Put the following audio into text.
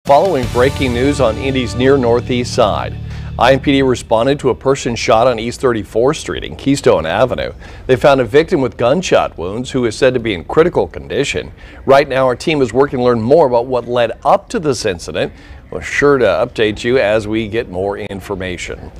Following breaking news on Indy's near northeast side, IMPD responded to a person shot on East 34th Street and Keystone Avenue. They found a victim with gunshot wounds who is said to be in critical condition. Right now, our team is working to learn more about what led up to this incident. We're sure to update you as we get more information.